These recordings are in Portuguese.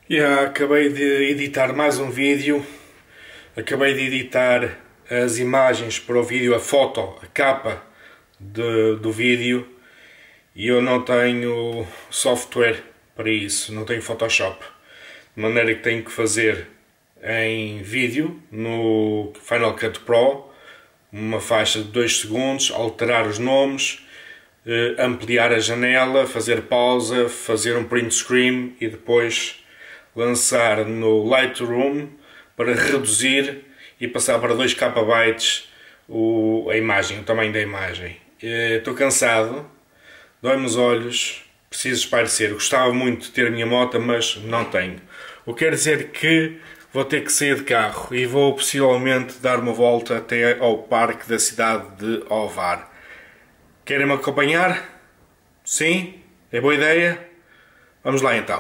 Acabei de editar mais um vídeo. Acabei de editar as imagens para o vídeo, a foto, a capa do vídeo, e eu não tenho software para isso, não tenho Photoshop, de maneira que tenho que fazer em vídeo no Final Cut Pro uma faixa de 2 segundos, alterar os nomes, ampliar a janela, fazer pausa, fazer um print screen e depois lançar no Lightroom para reduzir e passar para 2 KB a imagem, o tamanho da imagem. Estou cansado, dói-me os olhos, preciso espairecer. Gostava muito de ter a minha moto, mas não tenho. O que quer dizer que vou ter que sair de carro e vou possivelmente dar uma volta até ao parque da cidade de Ovar. Querem-me acompanhar? Sim? É boa ideia? Vamos lá então.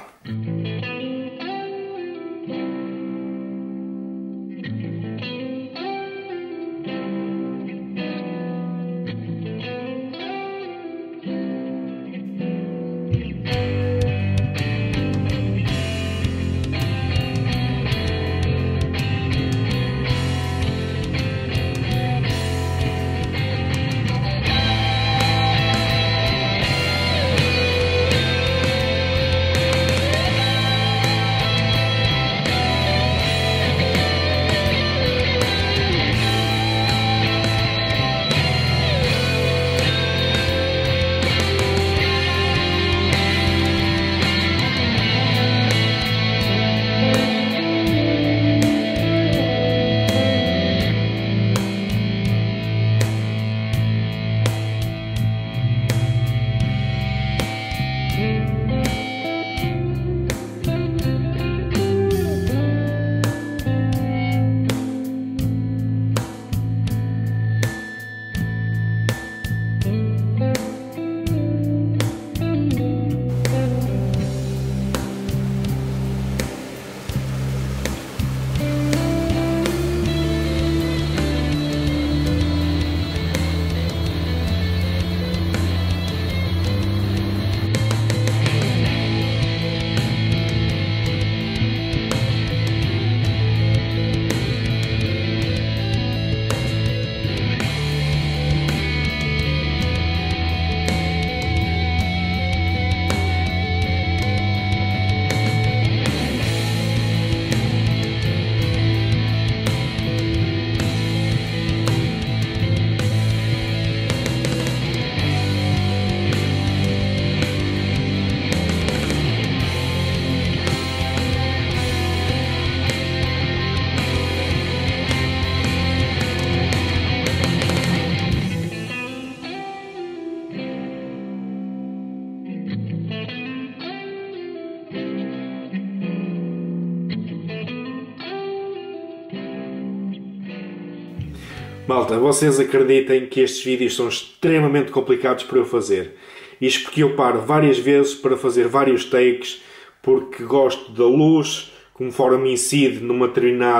Malta, vocês acreditem que estes vídeos são extremamente complicados para eu fazer. Isto porque eu paro várias vezes para fazer vários takes, porque gosto da luz, conforme incide numa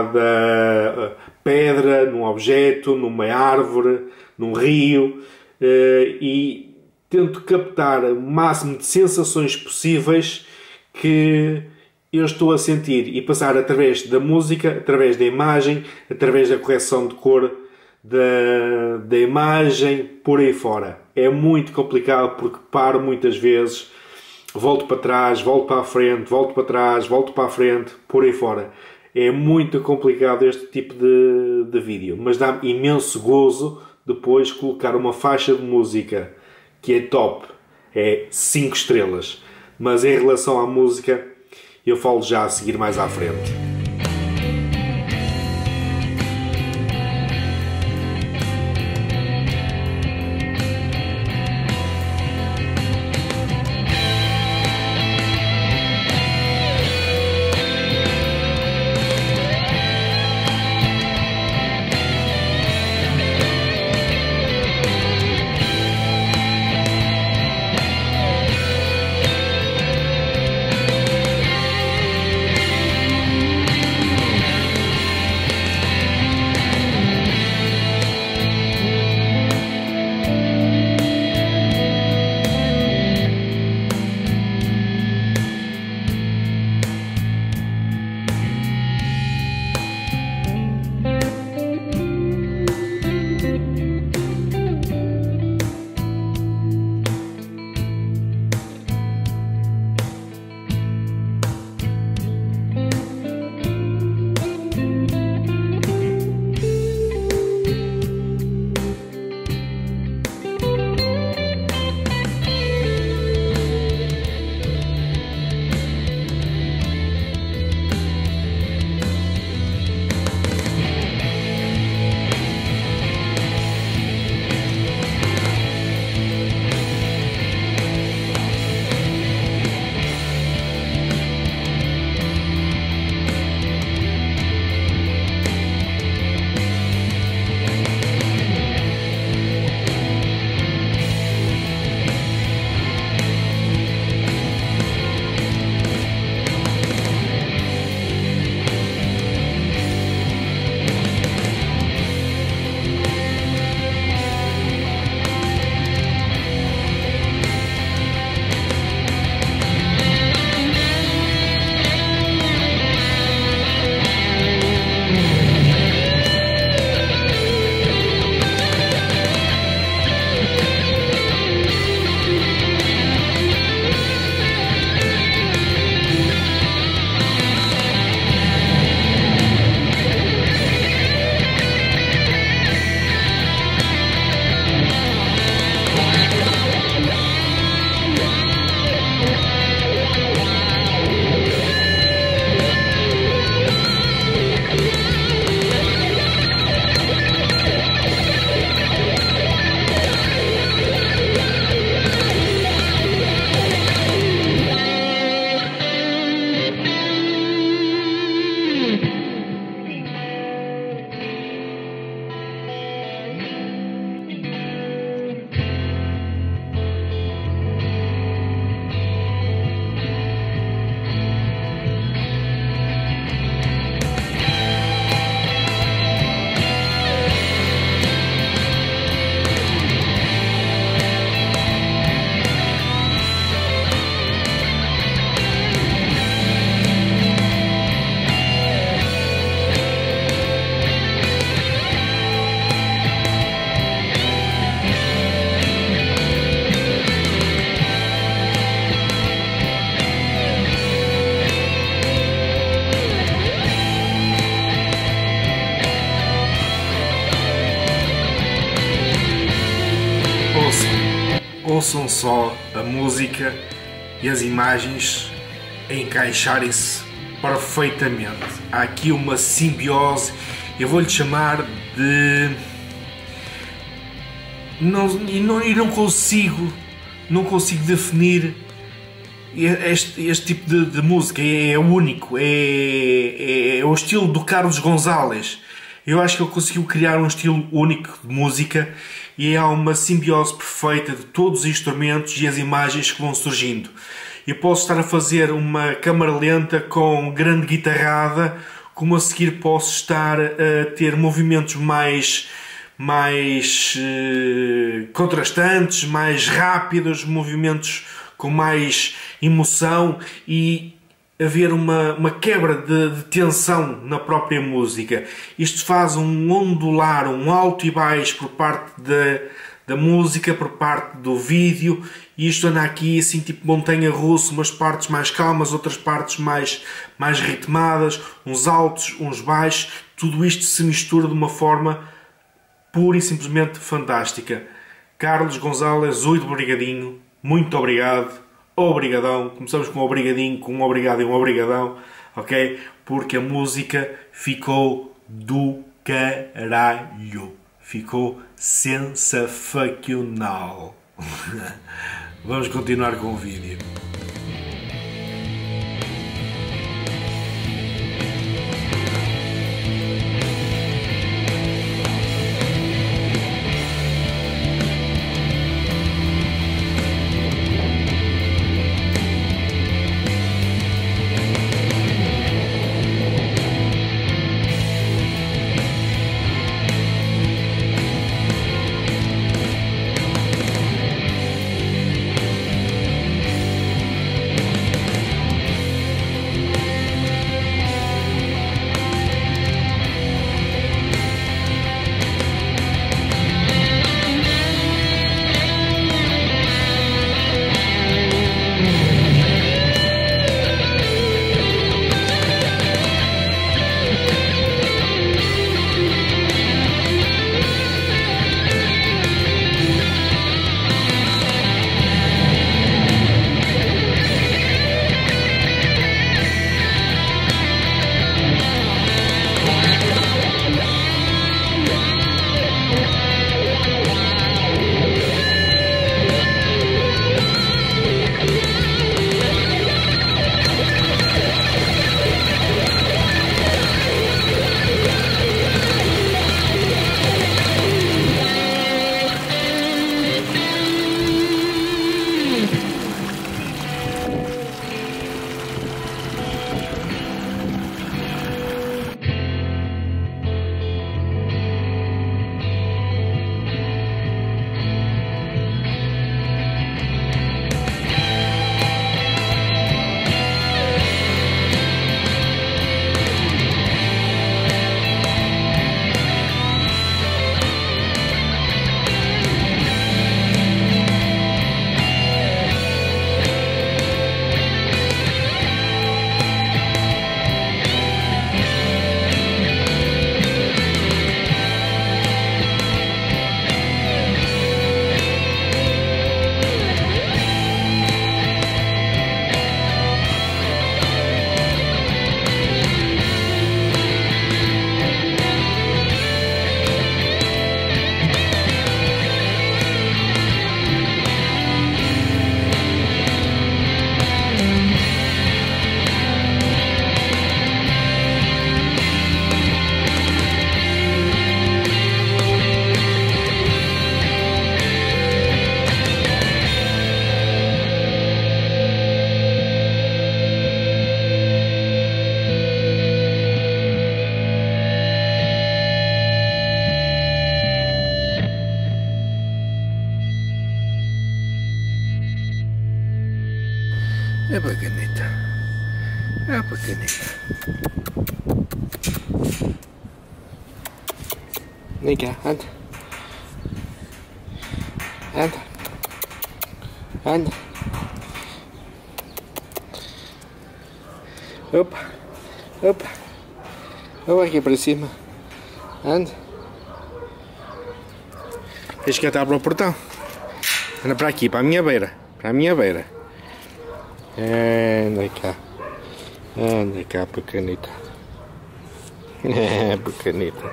determinada pedra, num objeto, numa árvore, num rio, e tento captar o máximo de sensações possíveis que eu estou a sentir e passar através da música, através da imagem, através da correção de cor da imagem, por aí fora. É muito complicado porque paro muitas vezes, volto para trás, volto para a frente, volto para trás, volto para a frente, por aí fora. É muito complicado este tipo de vídeo, mas dá-me imenso gozo depois colocar uma faixa de música que é top, é 5 estrelas. Mas em relação à música, eu falo já a seguir mais à frente. ouçam só a música e as imagens a encaixarem-se perfeitamente. Há aqui uma simbiose, eu vou-lhe chamar de... não consigo definir este tipo de música. É único, é o estilo do Carlos Gonzalez. Eu acho que ele conseguiu criar um estilo único de música e há uma simbiose perfeita de todos os instrumentos e as imagens que vão surgindo. Eu posso estar a fazer uma câmara lenta com grande guitarrada, como a seguir posso estar a ter movimentos mais contrastantes, mais rápidos, movimentos com mais emoção e haver uma quebra de tensão na própria música. Isto faz um ondular, um alto e baixo por parte da música, por parte do vídeo, e isto anda aqui assim tipo montanha-russa, umas partes mais calmas, outras partes mais ritmadas, uns altos, uns baixos, tudo isto se mistura de uma forma pura e simplesmente fantástica. Carlos Gonzalez, Ui do Brigadinho, muito obrigado, obrigadão. Começamos com um obrigadinho, com um obrigado e um obrigadão, ok? Porque a música ficou do caralho. Ficou sensacional. Vamos continuar com o vídeo. É bacaneta. É bacaneta. Vem cá, anda. Anda. Anda. Opa. Opa. Vamos aqui para cima. Anda. Tens que entrar para o portão. Anda para aqui, para a minha beira. Para a minha beira. Anda cá. Anda cá, pequenita. Pequenita.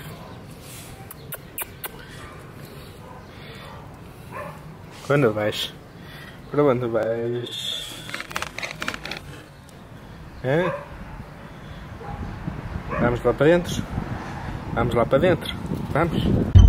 Quando vais? Para onde vais? Vamos lá para dentro? Vamos lá para dentro? Vamos?